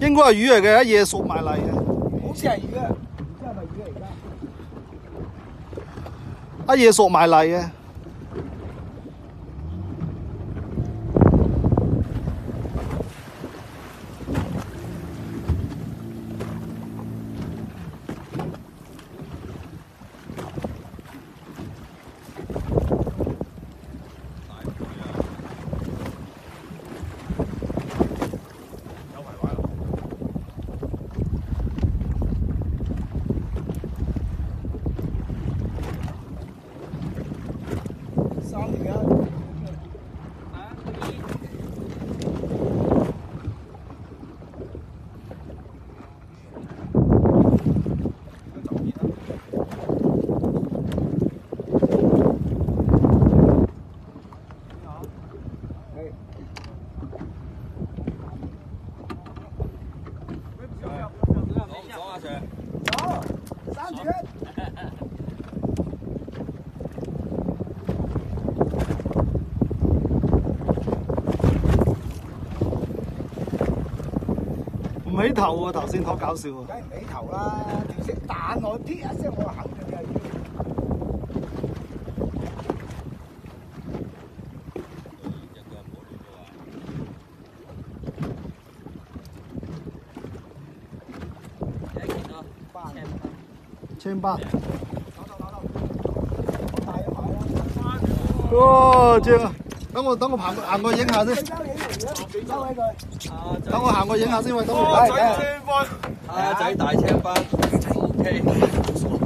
應該係魚嚟嘅，一夜索埋嚟嘅。 好似係魚啊，唔知係咪魚嚟㗎？ 一夜索埋嚟嘅。唔起頭喎，頭先好搞笑喎。 梗係唔起頭啦，條色彈我啲一聲，我肯定係魚。 千八。 哇！ 正啊！等我行過影下先。等我行過影下先喂，等我。 仔青班，係啊仔大青班 ，OK。